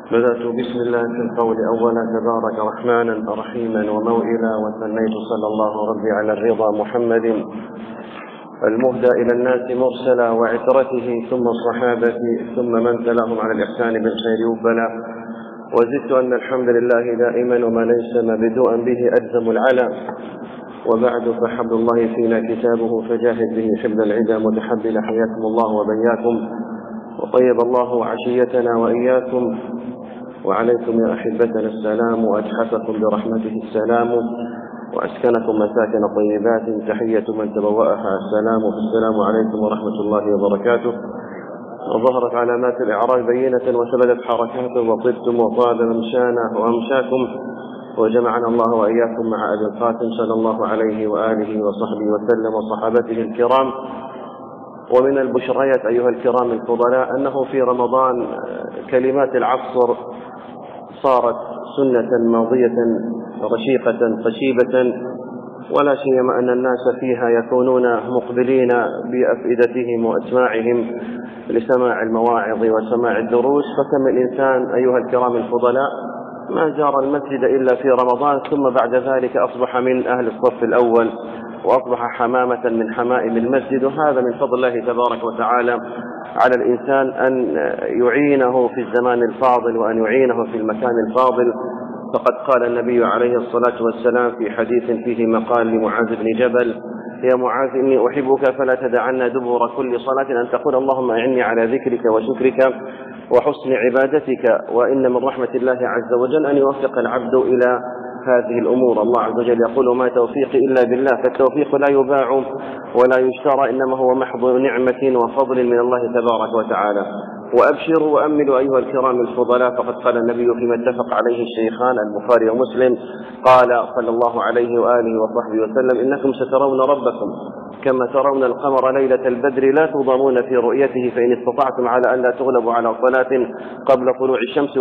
بدأت بسم الله في القول أولا تبارك رحمانا رحيما وموئلا، وثنيت صلى الله ربي على الرضا محمد المهدى إلى الناس مرسلا، وعترته ثم الصحابة ثم من تلاهم على الإحسان بالخير وبلا. وزدت أن الحمد لله دائما وما ليس مبدوءا به أجزم العلا. وبعد فحبل الله فينا كتابه فجاهد به حبل العدا متحبل، حياكم الله وبياكم وطيب الله عشيتنا وإياكم. وعليكم يا أحبتنا السلام، وأتحفكم برحمته السلام، وأسكنكم مساكن طيبات، تحية من تبوأها السلام. السلام عليكم ورحمة الله وبركاته. وظهرت علامات الإعراض بينة وثبتت حركاته، وطبتم وطاب ممشانا وأمشاكم، وجمعنا الله وإياكم مع أبي القاسم صلى الله عليه وآله وصحبه وسلم وصحابته الكرام. ومن البشريات أيها الكرام الفضلاء أنه في رمضان كلمات العصر صارت سنة ماضية رشيقة خشيبة، ولا سيما أن الناس فيها يكونون مقبلين بأفئدتهم وأسماعهم لسماع المواعظ وسماع الدروس. فكم الإنسان أيها الكرام الفضلاء ما زار المسجد إلا في رمضان، ثم بعد ذلك أصبح من أهل الصف الأول وأصبح حمامة من حمائم المسجد. وهذا من فضل الله تبارك وتعالى على الإنسان أن يعينه في الزمان الفاضل وأن يعينه في المكان الفاضل. فقد قال النبي عليه الصلاة والسلام في حديث فيه مقال لمعاذ بن جبل: يا معاذ إني أحبك فلا تدعن دبر كل صلاة أن تقول اللهم أعني على ذكرك وشكرك وحسن عبادتك. وإن من رحمة الله عز وجل أن يوفق العبد إلى هذه الأمور. الله عز وجل يقول: ما توفيقي إلا بالله. فالتوفيق لا يباع ولا يشترى، إنما هو محض نعمة وفضل من الله تبارك وتعالى. وأبشروا وأملوا أيها الكرام الفضلاء، فقد قال النبي فيما اتفق عليه الشيخان البخاري ومسلم، قال صلى الله عليه وآله وصحبه وسلم: إنكم سترون ربكم كما ترون القمر ليلة البدر لا تضامون في رؤيته، فإن استطعتم على أن لا تغلبوا على صلاة قبل طلوع الشمس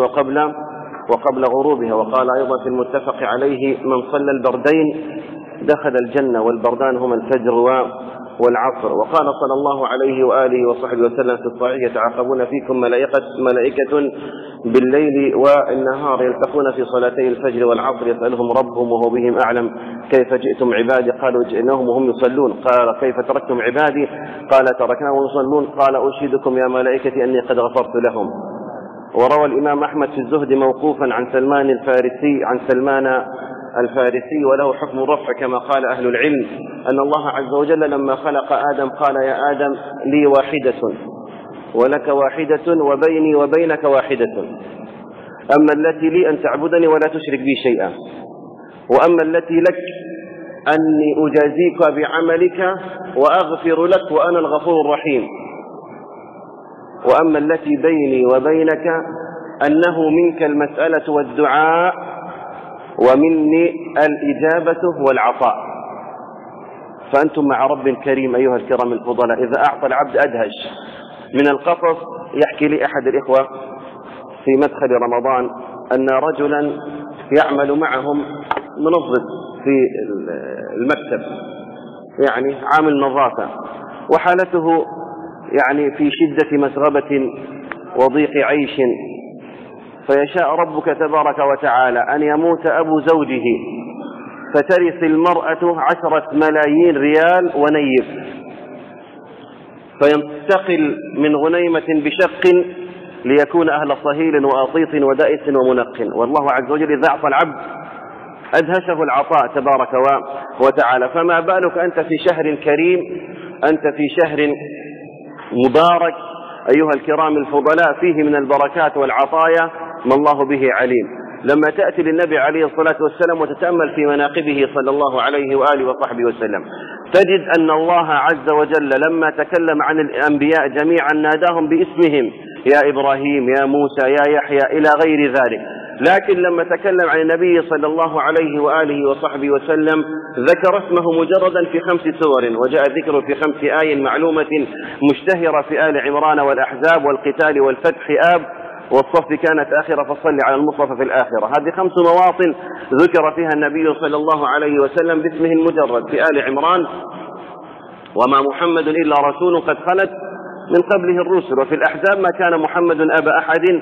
وقبل غروبها. وقال أيضا في المتفق عليه: من صلى البردين دخل الجنة، والبردان هما الفجر والعصر. وقال صلى الله عليه وآله وصحبه وسلم في الصحيح: يتعاقبون فيكم ملائكة بالليل والنهار يلتقون في صلاتي الفجر والعصر يسألهم ربهم وهو بهم أعلم كيف جئتم عبادي؟ قالوا جئناهم وهم يصلون. قال: كيف تركتم عبادي؟ قال: تركناهم يصلون. قال: أشهدكم يا ملائكتي أني قد غفرت لهم. وروى الإمام أحمد في الزهد موقوفا عن سلمان الفارسي وله حكم الرفع كما قال أهل العلم، أن الله عز وجل لما خلق آدم قال: يا آدم لي واحدة ولك واحدة وبيني وبينك واحدة، أما التي لي أن تعبدني ولا تشرك بي شيئا، وأما التي لك أني أجازيك بعملك وأغفر لك وأنا الغفور الرحيم، وأما التي بيني وبينك أنه منك المسألة والدعاء ومني الإجابة والعطاء. فأنتم مع رب كريم أيها الكرام الفضلاء. إذا أعطى العبد أدهش. من القصص يحكي لي أحد الإخوة في مدخل رمضان أن رجلا يعمل معهم منظف في المكتب، يعني عامل نظافة، وحالته يعني في شدة مسغبة وضيق عيش، فيشاء ربك تبارك وتعالى أن يموت أبو زوجه فترث المرأة 10 ملايين ريال ونيف، فينتقل من غنيمة بشق ليكون أهل صهيل وأطيط ودائس ومنق. والله عز وجل إذا أعطى العبد أدهشه العطاء تبارك وتعالى. فما بالك أنت في شهر كريم، أنت في شهر مبارك أيها الكرام الفضلاء، فيه من البركات والعطايا ما الله به عليم. لما تأتي للنبي عليه الصلاة والسلام وتتأمل في مناقبه صلى الله عليه وآله وصحبه وسلم، تجد أن الله عز وجل لما تكلم عن الأنبياء جميعا ناداهم باسمهم: يا إبراهيم، يا موسى، يا يحيى، إلى غير ذلك. لكن لما تكلم عن النبي صلى الله عليه وآله وصحبه وسلم ذكر اسمه مجردا في 5 سور، وجاء ذكره في 5 آي معلومة مشتهرة في آل عمران والأحزاب والقتال والفتح آب والصف كانت آخرة فصل على المصطفى في الآخرة. هذه 5 مواطن ذكر فيها النبي صلى الله عليه وسلم باسمه المجرد. في آل عمران: وما محمد إلا رسول قد خلت من قبله الرسل. وفي الأحزاب: ما كان محمد أبا أحد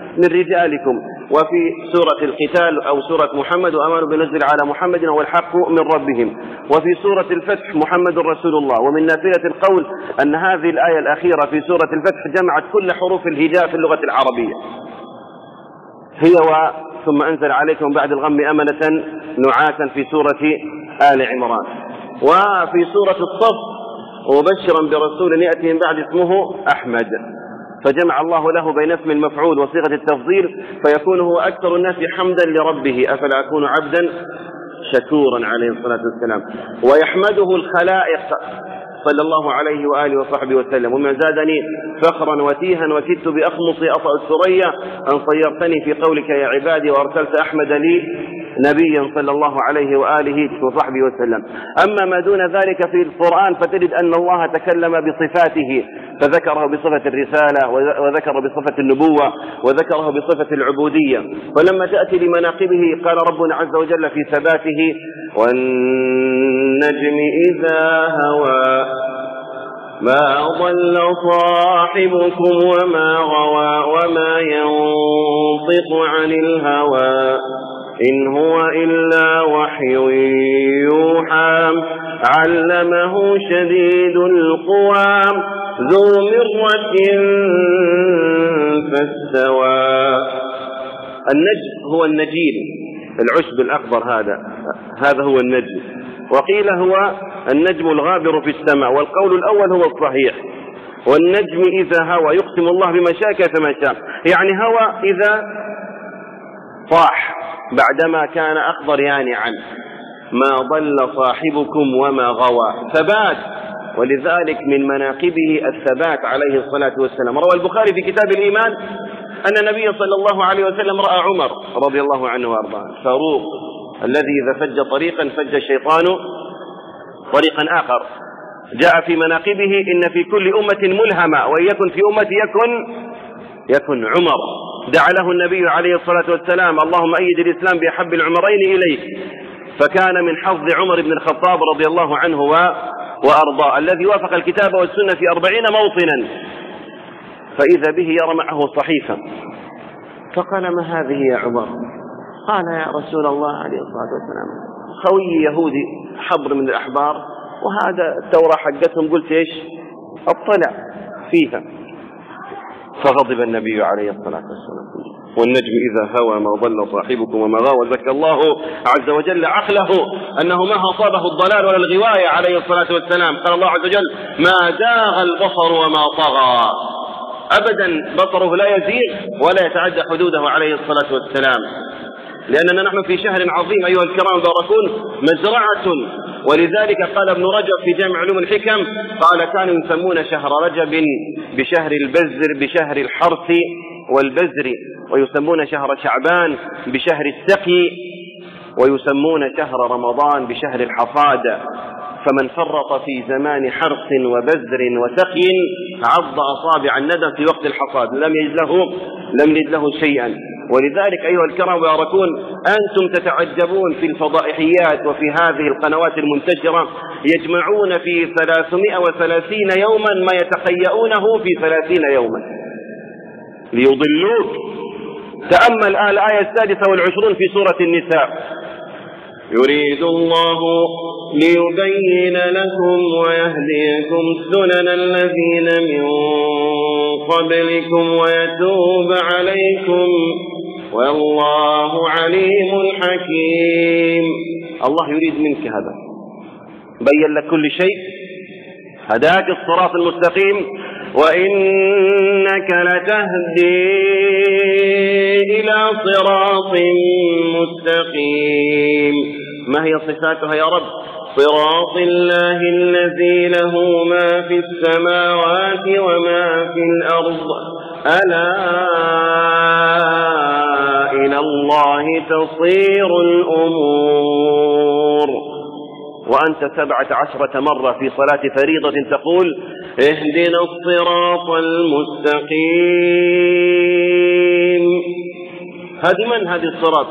من رجالكم. وفي سورة القتال أو سورة محمد وآمنوا بنزل على محمد هو الحق من ربهم. وفي سورة الفتح محمد رسول الله. ومن نافلة القول أن هذه الآية الأخيرة في سورة الفتح جمعت كل حروف الهجاء في اللغة العربية هي ثم أنزل عليكم بعد الغم أمنة نعاسا في سورة آل عمران. وفي سورة الصف وبشرا برسول يأتي من بعد اسمه أحمد، فجمع الله له بين اسم المفعول وصيغة التفضيل فيكون هو أكثر الناس حمدا لربه أفلا أكون عبدا شكورا عليه الصلاة والسلام. ويحمده الخلائق صلى الله عليه وآله وصحبه وسلم. وما زادني فخرا وتيها وكدت بأخمصي أطأ الثريا أن صيرتني في قولك يا عبادي وأرسلت أحمد لي نبيا صلى الله عليه وآله وصحبه وسلم. أما ما دون ذلك في القرآن فتجد أن الله تكلم بصفاته فذكره بصفة الرسالة وذكر بصفة النبوة وذكره بصفة العبودية. فلما تأتي لمناقبه قال ربنا عز وجل في ثباته والنجم إذا هوى ما ضل صاحبكم وما غوى وما ينطق عن الهوى إن هو إلا وحي يوحى علمه شديد القوى ذو مرة فاستوى. النجم هو النجيل العشب الأخضر هذا هو النجم. وقيل هو النجم الغابر في السماء والقول الأول هو الصحيح. والنجم إذا هوى يقسم الله بما شاء كيفما شاء يعني هوى إذا طاح بعدما كان أخضر يانعا ما ضل صاحبكم وما غوى ثبات. ولذلك من مناقبه الثبات عليه الصلاة والسلام. روى البخاري في كتاب الإيمان أن النبي صلى الله عليه وسلم رأى عمر رضي الله عنه وارضاه فاروق الذي إذا فج طريقا فج الشيطان طريقا آخر. جاء في مناقبه إن في كل أمة ملهمة وإن يكن في أمتي يكن عمر. دعا له النبي عليه الصلاة والسلام اللهم أيد الإسلام بأحب العمرين إليك. فكان من حظ عمر بن الخطاب رضي الله عنه وأرضاه الذي وافق الكتاب والسنة في 40 موطنا فإذا به يرى معه صحيفة فقال ما هذه يا عمر؟ قال يا رسول الله عليه الصلاة والسلام خوي يهودي حبر من الأحبار وهذا التوراة حقتهم قلت إيش أطلع فيها. فغضب النبي عليه الصلاة والسلام والنجم إذا هوى ما ضل صاحبكم وما غوى. وزكى الله عز وجل عقله أنه ما أصابه الضلال ولا الغواية عليه الصلاة والسلام. قال الله عز وجل ما زاغ البصر وما طغى أبدا بصره لا يزيغ ولا يتعدى حدوده عليه الصلاة والسلام. لأننا نحن في شهر عظيم أيها الكرام الباركون مزرعة. ولذلك قال ابن رجب في جامع علوم الحكم قال كانوا يسمون شهر رجب بشهر البزر بشهر الحرث والبزر ويسمون شهر شعبان بشهر السقي ويسمون شهر رمضان بشهر الحصاد. فمن فرط في زمان حرث وبزر وسقي عض أصابع الندم في وقت الحصاد لم يجد له شيئا. ولذلك أيها الكرام وياركون أنتم تتعجبون في الفضائحيات وفي هذه القنوات المنتشرة يجمعون في 330 يوما ما يتخيئونه في 30 يوما ليضلوك. تأمل الآية 26 في سورة النساء يريد الله ليبين لكم ويهديكم سنن الذين من قبلكم ويتوب عليكم والله عليم حكيم. الله يريد منك هذا بين لك كل شيء هداك الصراط المستقيم وإنك لتهدي إلى صراط مستقيم. ما هي صفاتها يا رب؟ صراط الله الذي له ما في السماوات وما في الأرض ألا إلى الله تصير الأمور. وأنت 17 مرة في صلاة فريضة تقول اهدنا الصراط المستقيم. هذه من هذه الصراط؟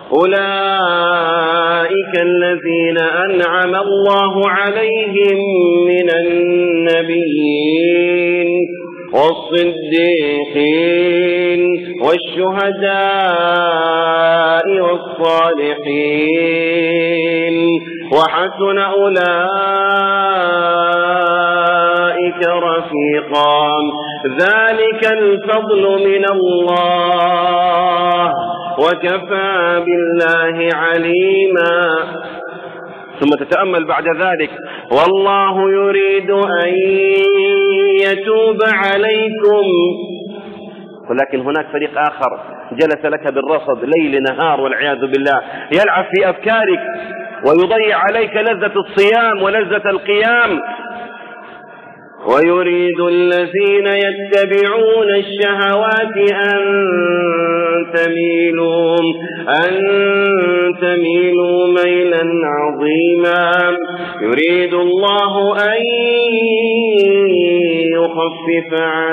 أولئك الذين أنعم الله عليهم من النبيين والصديقين والشهداء والصالحين وحسن أولئك رفيقا ذلك الفضل من الله وكفى بالله عليما. ثم تتأمل بعد ذلك والله يريد أن يتوب عليكم، ولكن هناك فريق آخر جلس لك بالرصد ليل نهار والعياذ بالله، يلعب في أفكارك ويضيع عليك لذة الصيام ولذة القيام. ويريد الذين يتبعون الشهوات أن تميلوا ميلا عظيما. يريد الله أن يخفف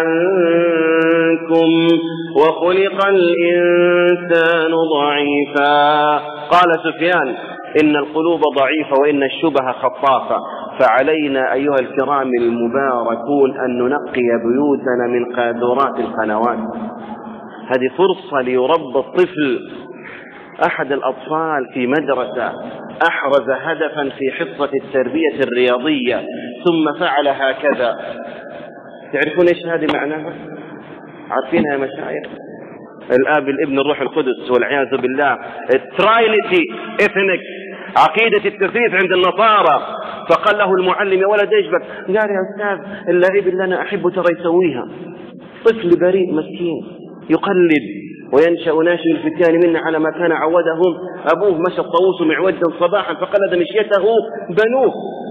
عنكم وخلق الإنسان ضعيفا. قال سفيان إن القلوب ضعيفة وإن الشبه خطافة، فعلينا أيها الكرام المباركون أن ننقي بيوتنا من قاذورات القنوات. هذه فرصة ليربى الطفل. أحد الأطفال في مدرسة أحرز هدفا في حصة التربية الرياضية ثم فعل هكذا. تعرفون إيش هذه معناها؟ عارفينها يا مشايخ؟ الآب الابن الروح القدس والعياذ بالله، التراينيتي إثنيك، عقيدة التثليث عند النصارى. فقال له المعلم يا ولد ايش بك؟ قال يا أستاذ اللعيب اللي أنا أحبه ترى يسويها. طفل بريء مسكين يقلد وينشأ ناشئ الفتيان منا على ما كان عودهم أبوه. مشى الطاووس معوجا صباحا فقلد مشيته بنوه.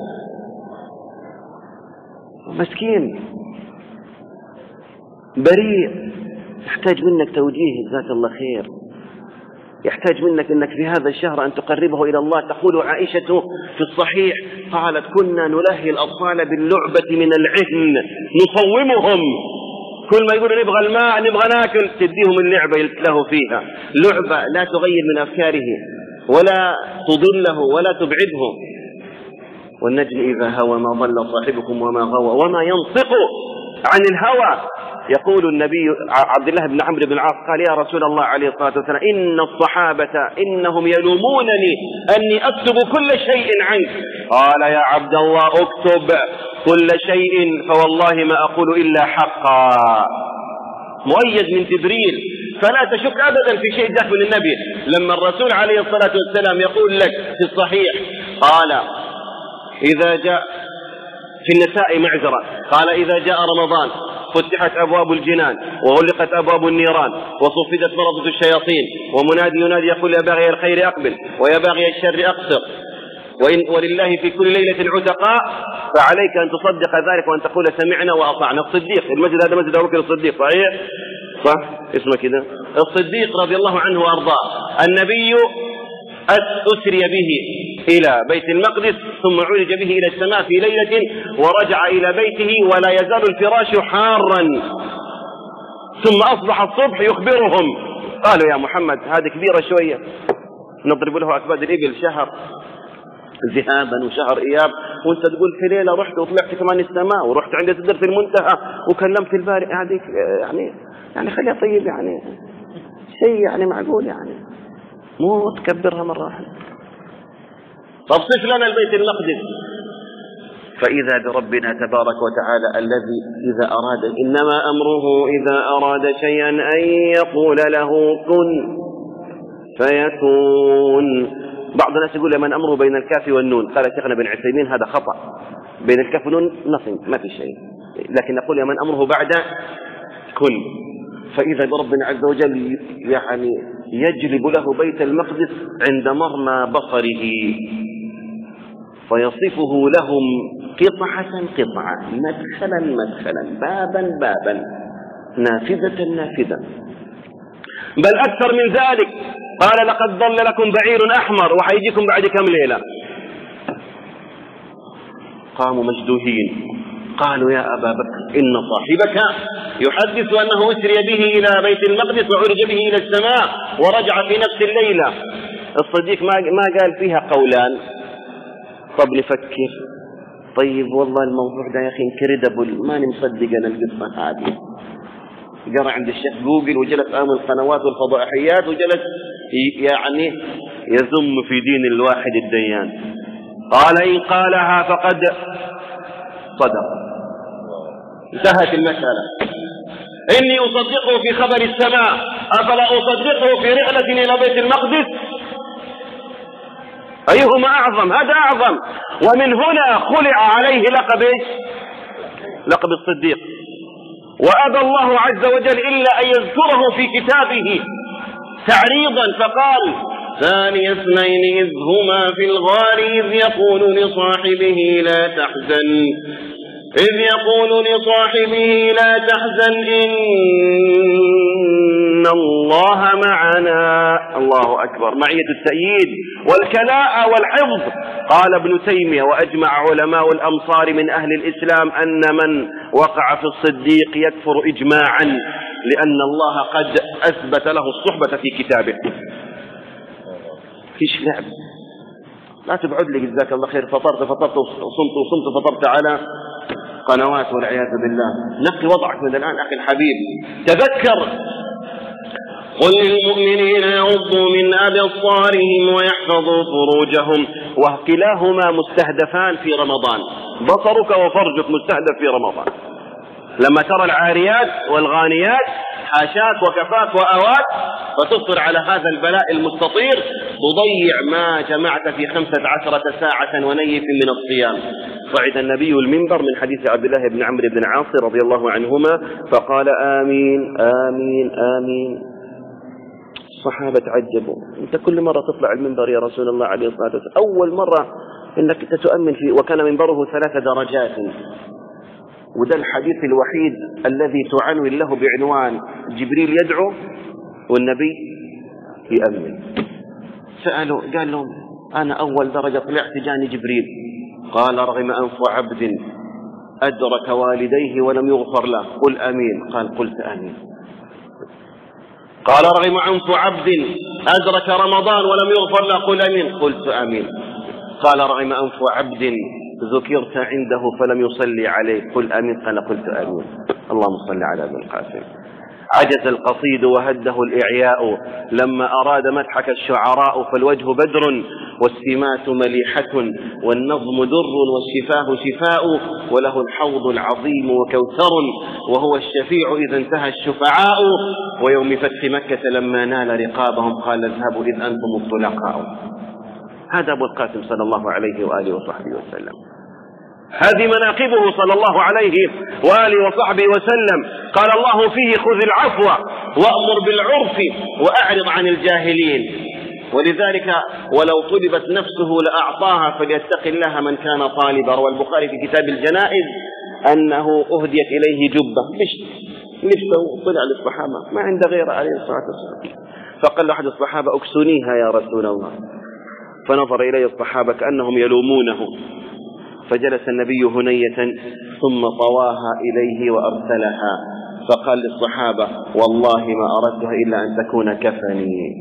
مسكين بريء، يحتاج منك توجيه جزاك الله خير، يحتاج منك أنك في هذا الشهر أن تقربه إلى الله. تقول عائشة في الصحيح قالت كنا نلهي الأطفال باللعبة من العهن نصومهم، كل ما يقولوا نبغى الماء نبغى ناكل تديهم اللعبة يلتلهوا فيها، لعبة لا تغير من أفكاره ولا تضله ولا تبعده. والنجم إذا هوى ما ضل صاحبكم وما غوى وما ينطق عن الهوى. يقول النبي عبد الله بن عمرو بن العاص قال يا رسول الله عليه الصلاة والسلام إن الصحابة إنهم يلومونني أني أكتب كل شيء عنك. قال يا عبد الله اكتب كل شيء فوالله ما أقول إلا حقا. مؤيد من جبريل، فلا تشك أبدا في شيء جاء من النبي. لما الرسول عليه الصلاة والسلام يقول لك في الصحيح قال إذا جاء في النساء معذرة قال إذا جاء رمضان فتحت أبواب الجنان وغلقت أبواب النيران وصفدت مرضة الشياطين ومنادي ينادي يقول يا باغي الخير أقبل ويا باغي الشر أقصر ولله في كل ليلة عتقاء. فعليك أن تصدق ذلك وأن تقول سمعنا وأطعنا. الصديق، المسجد هذا مسجد أبو بكر الصديق صحيح؟ صح اسمه كذا الصديق رضي الله عنه وأرضاه. النبي أسري به إلى بيت المقدس ثم عرج به إلى السماء في ليلة ورجع إلى بيته ولا يزال الفراش حارا، ثم أصبح الصبح يخبرهم قالوا يا محمد هذه كبيرة شوية نضرب له أكباد الإبل شهر ذهابا وشهر إياب، وانت تقول في ليلة رحت وطلعت كمان السماء ورحت عند سدرة المنتهى وكلمت البارئ. هذه يعني خليها طيب، يعني شيء يعني معقول، يعني مو تكبرها مرة واحدة. طب صف لنا البيت المقدس. فإذا بربنا تبارك وتعالى الذي إذا أراد إنما أمره إذا أراد شيئا أن يقول له كن فيكون. بعض الناس يقول من أمره بين الكاف والنون. قال شيخنا بن عثيمين هذا خطأ، بين الكاف والنون nothing ما في شيء، لكن نقول من أمره بعد كن. فإذا بربنا عز وجل يعني يجلب له بيت المقدس عند مرمى بصره فيصفه لهم قطعة قطعة مدخلا مدخلا بابا بابا نافذة نافذة، بل أكثر من ذلك. قال لقد ضل لكم بعير أحمر وحيجيكم بعد كم ليلة. قاموا مجدوهين قالوا يا أبا بكر إن صاحبك يحدث أنه أسري به إلى بيت المقدس وعرج به إلى السماء ورجع في نفس الليلة. الصديق ما قال فيها قولان. طب نفكر، طيب والله الموضوع ده يا أخي انكريدبل، ماني مصدق أنا القصة هذه. قرأ عند الشيخ جوجل وجلس أمام القنوات والفضائحيات وجلس يعني يذم في دين الواحد الديان. قال إن قالها فقد صدق. انتهت المسألة. إني أصدقه في خبر السماء، أفلا أصدقه في رحلة إلى بيت المقدس؟ أيهما أعظم؟ هذا أعظم. ومن هنا خلع عليه لقب إيش؟ لقب الصديق. وأبى الله عز وجل إلا أن يذكره في كتابه تعريضا، فقال: ثاني اثنين إذ هما في الغار إذ يقول لصاحبه لا تحزن إن الله معنا. الله أكبر. معية التأييد والكلاء والحفظ. قال ابن تيمية: وأجمع علماء الأمصار من أهل الإسلام أن من وقع في الصديق يكفر إجماعا، لأن الله قد أثبت له الصحبة في كتابه. فيش لعب. لا تبعد لي جزاك الله خير، فطرت وصمت فطرت على قنوات والعياذ بالله. نقي وضعك من الآن أخي الحبيب. تذكر: قل للمؤمنين يغضوا من أبصارهم ويحفظوا فروجهم. وكلاهما مستهدفان في رمضان. بصرك وفرجك مستهدف في رمضان. لما ترى العاريات والغانيات حاشاك وكفاك وأواك فتصبر على هذا البلاء المستطير، تضيع ما جمعت في 15 ساعة ونيف من الصيام. صعد النبي المنبر من حديث عبد الله بن عمرو بن العاص رضي الله عنهما فقال: آمين آمين آمين. الصحابة تعجبوا: أنت كل مرة تطلع المنبر يا رسول الله عليه الصلاة والسلام، أول مرة إنك تتؤمن فيه. وكان منبره 3 درجات، وده الحديث الوحيد الذي تعنون له بعنوان جبريل يدعو والنبي يأمن. سألوا قال لهم: أنا أول درجة طلعت جاني جبريل. قال: رغم أنف عبد أدرك والديه ولم يغفر له، قل آمين. قال: قلت آمين. قال: رغم أنف عبد أدرك رمضان ولم يغفر له، قل آمين. قلت آمين. قال: رغم أنف عبد ذكرت عنده فلم يصلي عليه، قل آمين. قال: قلت آمين. اللهم صل على ابن القاسم. عجز القصيد وهده الإعياء لما أراد مدحك الشعراء، فالوجه بدر والسمات مليحة والنظم در والشفاه شفاء، وله الحوض العظيم وكوثر وهو الشفيع إذا انتهى الشفعاء. ويوم فتح مكة لما نال رقابهم قال: اذهبوا إذ أنتم الطلقاء. هذا أبو القاسم صلى الله عليه وآله وصحبه وسلم. هذه مناقبه صلى الله عليه وآله وصحبه وسلم. قال الله فيه: خذ العفو وأمر بالعرف وأعرض عن الجاهلين. ولذلك ولو طلبت نفسه لأعطاها فليتق الله من كان طالبا. روى البخاري في كتاب الجنائز أنه أهديت إليه جبة لبسه طلع للصحابة ما عند غيره عليه الصلاة والسلام، فقال له أحد الصحابة: أكسنيها يا رسول الله. فنظر إليه الصحابة كأنهم يلومونه، فجلس النبي هنية ثم طواها إليه وأرسلها، فقال للصحابة: والله ما أردتها إلا أن تكون كفني.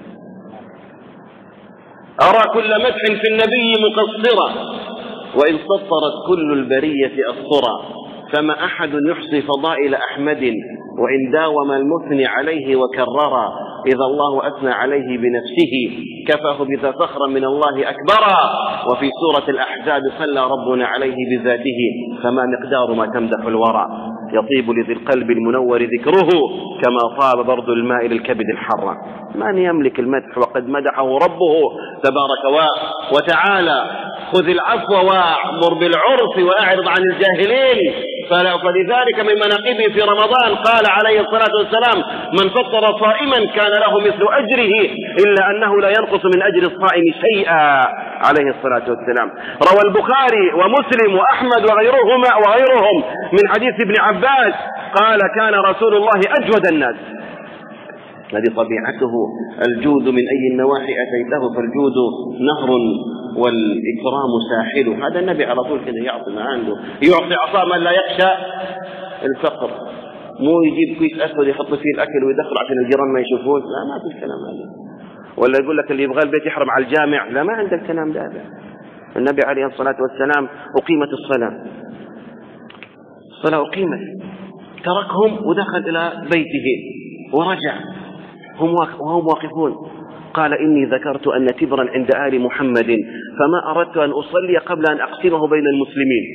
أرى كل مدح في النبي مقصرة، وإن سطرت كل البرية أسطرا، فما أحد يحصي فضائل أحمد وإن داوم المثني عليه وكررا. إذا الله أثنى عليه بنفسه كفاه بذا فخرا من الله أكبرا. وفي سورة الأحزاب صلى ربنا عليه بذاته، فما مقدار ما تمدح الورى. يطيب لذي القلب المنور ذكره كما طاب برد الماء للكبد الحر. من يملك المدح وقد مدحه ربه تبارك وتعالى. خذ العفو وأمر بالعرف وأعرض عن الجاهلين. فلذلك من مناقبه في رمضان قال عليه الصلاة والسلام: من فطر صائما كان له مثل أجره إلا أنه لا ينقص من أجر الصائم شيئا عليه الصلاة والسلام. روى البخاري ومسلم وأحمد وغيرهم من حديث ابن عباس قال: كان رسول الله أجود الناس. هذه طبيعته الجود من أي النواحي أتيته، فالجود نهر والإكرام ساحل. هذا النبي على طول كده يعطي ما عنده، يعطي عطاء من لا يخشى الفقر. مو يجيب كيس أسود يحط فيه الأكل ويدخل عشان الجيران ما يشوفون، لا ما في الكلام هذا. ولا يقول لك اللي يبغى البيت يحرم على الجامع، لا ما عندك الكلام ده. النبي عليه الصلاة والسلام أقيمت الصلاة أقيمت تركهم ودخل إلى بيته ورجع وهم واقفون. قال إني ذكرت أن تبرا عند آل محمد فما أردت أن أصلي قبل أن أقسمه بين المسلمين.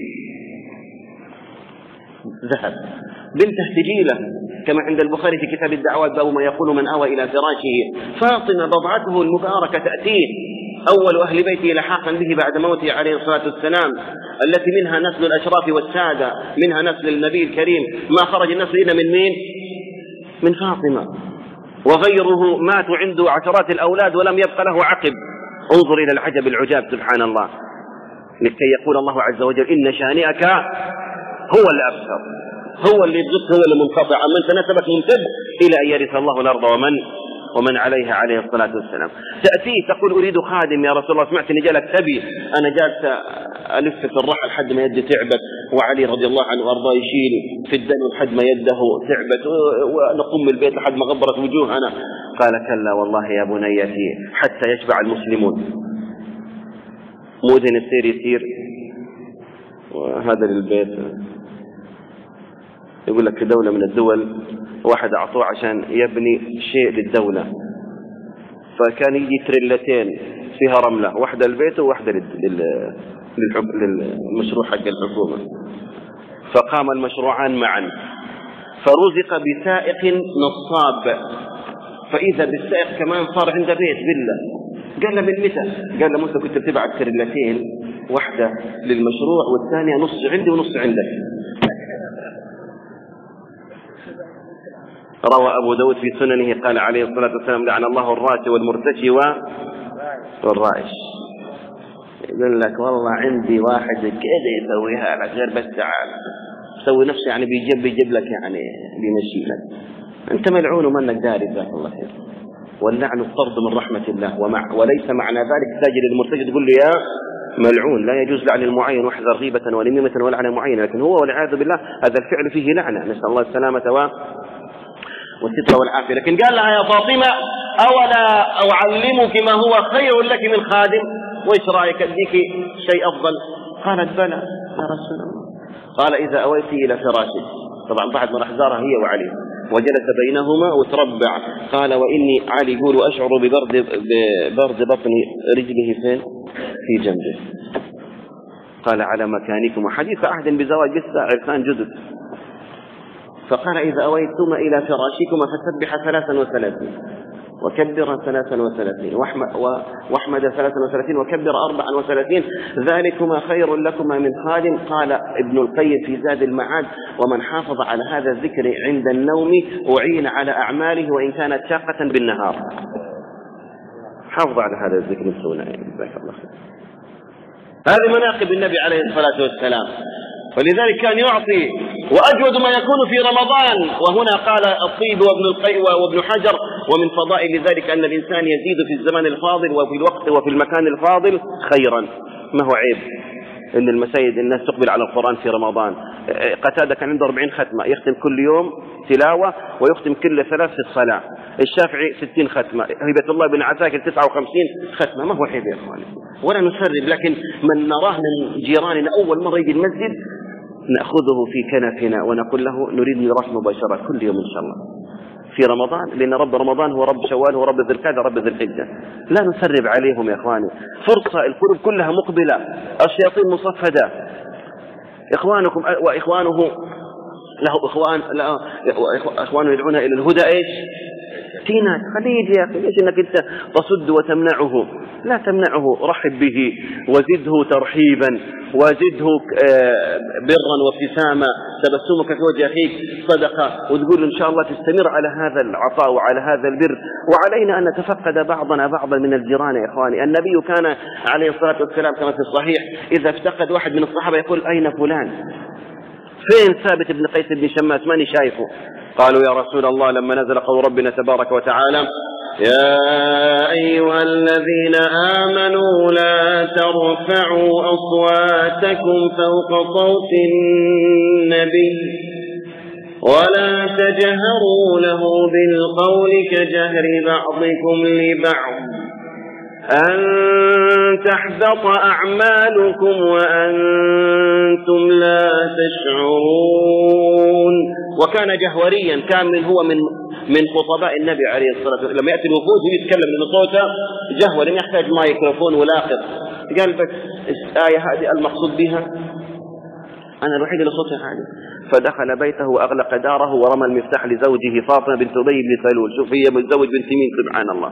ذهب. بنته تجيله كما عند البخاري في كتاب الدعوات باب ما يقول من آوى إلى فراشه. فاطمة بضعته المباركة تأتيه أول أهل بيته لحاقا به بعد موته عليه الصلاة والسلام، التي منها نسل الأشراف والسادة، منها نسل النبي الكريم. ما خرج النسل إلا من مين؟ من فاطمة. وغيره ماتوا عنده عشرات الأولاد ولم يبق له عقب. انظر إلى العجب العجاب سبحان الله، لكي يقول الله عز وجل إن شانئك هو الأبتر، هو اللي يبغض، هو اللي منقطع، من تناسبك ممتد إلى أن يرث الله الأرض ومن عليها عليه الصلاة والسلام. تأتيه تقول أريد خادم يا رسول الله، سمعت إن جالك تبي، أنا جالس ألف في الرحل لحد ما يدي تعبت، وعلي رضي الله عنه وأرضاه يشيل في الدنو لحد ما يده تعبت، ونقوم البيت لحد ما غبرت وجوهنا. قال كلا والله يا بنيتي حتى يشبع المسلمون. مؤذن السير يسير، وهذا للبيت يقول لك في دولة من الدول واحد أعطوه عشان يبني شيء للدولة، فكان يجي تريلتين فيها رملة، واحدة للبيت وواحدة للمشروع حق الحكومة. فقام المشروعان معا، فرزق بسائق نصاب، فإذا بالسائق كمان صار عنده بيت فيلا. قال له من متى؟ قال له متى كنت بتبعت تريلتين، واحدة للمشروع والثانية نص عندي ونص عندك. روى أبو داود في سننه قال عليه الصلاة والسلام لعن الله الراشي والمرتشي والرائش. يقول لك والله عندي واحد كذا يسويها لك غير بس تعال سوي نفسه يعني بيجيب لك يعني بيمشي لك، أنت ملعون ومنك داري جزاك الله خير. واللعن الطرد من رحمة الله، وليس معنى ذلك تجد المرتشي تقول له يا ملعون، لا يجوز لعن المعين واحذر غيبة ونميمة ولعنة معينة، لكن هو والعياذ بالله هذا الفعل فيه لعنة، نسأل الله السلامة والستر والعافية. لكن قال لها يا فاطمة أولا أعلمك ما هو خير لك من خادم، وإيش رأيك أديك شيء أفضل؟ قالت بلى يا رسول الله. قال إذا أويت إلى فراشك، طبعا بعد ما راح زارها هي وعلي وجلس بينهما وتربع، قال وإني علي يقول أشعر ببرد بطن رجله فين؟ في جنبه. قال على مكانكم، حديث عهد بزواج لسه عرسان جدد. فقال إذا أويتما إلى فراشكما فسبح 33 وكبر 33 واحمد 33 وكبر 34، ذلكما خير لكما من خادم. قال ابن القيم في زاد المعاد ومن حافظ على هذا الذكر عند النوم أعين على أعماله وإن كانت شاقة بالنهار. حافظ على هذا الذكر السنة، جزاك الله خير. هذه مناقب النبي عليه الصلاة والسلام، ولذلك كان يعطي وأجود ما يكون في رمضان. وهنا قال الطيب وابن القيم وابن حجر ومن فضائل ذلك أن الإنسان يزيد في الزمان الفاضل وفي الوقت وفي المكان الفاضل خيرا. ما هو عيب إن المساجد الناس تقبل على القرآن في رمضان. قتادة كان عنده 40 ختمة، يختم كل يوم تلاوة ويختم كل 3 في الصلاة. الشافعي 60 ختمة، هبة الله بن عساكر 59 ختمة. ما هو عيب يا إخواني، ولا نسرب، لكن من نراه من جيراننا أول مرة يجي المسجد نأخذه في كنفنا ونقول له نريد نراك مباشرة كل يوم إن شاء الله في رمضان، لأن رب رمضان هو رب شوال، هو رب ذي القعدة، رب ذي الحجة. لا نسرب عليهم يا إخواني، فرصة، القلوب كلها مقبلة، الشياطين مصفدة. إخوانكم وإخوانه له إخوانه يدعون إلى الهدى إيش؟ تينات. خليه يا أخي، ليش إنك أنت تصد وتمنعه؟ لا تمنعه، رحب به وزده ترحيبا وزده برا وابتسامة، تبسمك في وجه أخيك صدقة، وتقول إن شاء الله تستمر على هذا العطاء وعلى هذا البر. وعلينا أن نتفقد بعضنا بعضا من الجيران يا إخواني. النبي كان عليه الصلاة والسلام كما في الصحيح إذا افتقد واحد من الصحابة يقول أين فلان؟ فين ثابت بن قيس بن شماس؟ ماني شايفه. قالوا يا رسول الله لما نزل قول ربنا تبارك وتعالى يا أيها الذين آمنوا لا ترفعوا أصواتكم فوق صوت النبي ولا تجهروا له بالقول كجهر بعضكم لبعض أن تحبط أعمالكم وأنتم لا تشعرون. وكان جهوريا، كان هو من خطباء النبي عليه الصلاة والسلام. لما يأتي الوفود يتكلم لأن صوته جهور، لم يحتاج مايكروفون ولاقط. قال بس الآية هذه المقصود بها أنا الوحيد اللي صوتي عالي. فدخل بيته وأغلق داره ورمى المفتاح لزوجه فاطمة بنت أبي بن سلول. شوف هي متزوج بنت مين؟ سبحان الله.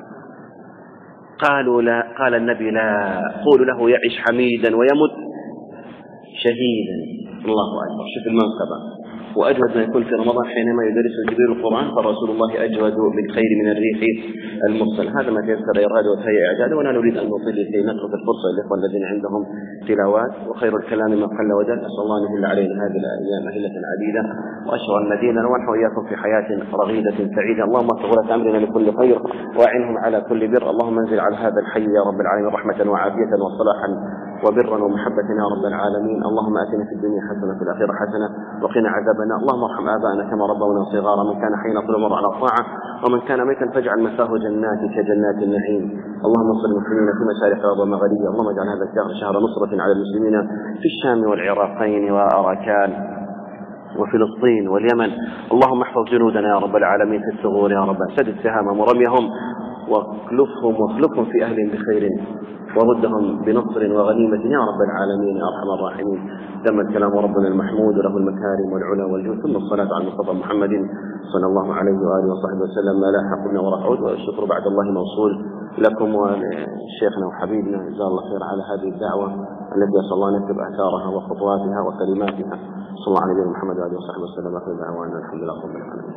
قالوا لا، قال النبي لا، قولوا له يعيش حميدا ويمت شهيدا. الله أكبر، شوف المنقبة. وأجود ما يكون في رمضان حينما يدرس جبريل القرآن، فرسول الله أجود بالخير من الريح المرسل. هذا ما تيسر إراد وتهيئ إعداد، ولا نريد أن نطيل كي نترك الفرصة للإخوة الذين عندهم تلاوات. وخير الكلام ما قل ودل. أسأل الله أن يهل علينا هذه الأيام أهلة عديدة وأشهر المدينة، ونحن وإياكم في حياة رغيدة سعيدة. اللهم اغفر أمرنا لكل خير وأعنهم على كل بر. اللهم انزل على هذا الحي يا رب العالمين رحمة وعافية وصلاحا وبرا ومحبة يا رب العالمين. اللهم آتنا في الدنيا حسنة وفي الآخرة حسنة وقنا عذاب النار. اللهم ارحم آباءنا كما ربونا صغارا، من كان حينا طول العمر على الطاعة، ومن كان ميتا فاجعل مساه جناتك جنات النعيم. اللهم انصر المسلمين في مشارق الأرض ومغاربها. اللهم اجعل هذا الشهر شهر نصرة على المسلمين في الشام والعراقين وأراكان وفلسطين واليمن. اللهم احفظ جنودنا يا رب العالمين في الثغور يا رب. سدد سهامهم ورميهم واخلفهم في أهلهم بخير، وردهم بنصر وغنيمة يا رب العالمين يا أرحم الراحمين. تم الكلام ربنا المحمود له المكارم والعلا والجود، ثم الصلاة على المصطفى محمد صلى الله عليه وآله وصحبه وسلم. ما لا حقنا ورحود، والشكر بعد الله موصول لكم ولشيخنا وحبيبنا جزاه الله خير على هذه الدعوة التي أسأل الله أن يكتب آثارها وخطواتها وكلماتها. صلى الله عليه محمد وآله وصحبه وسلم. آخر دعوانا الحمد لله رب العالمين.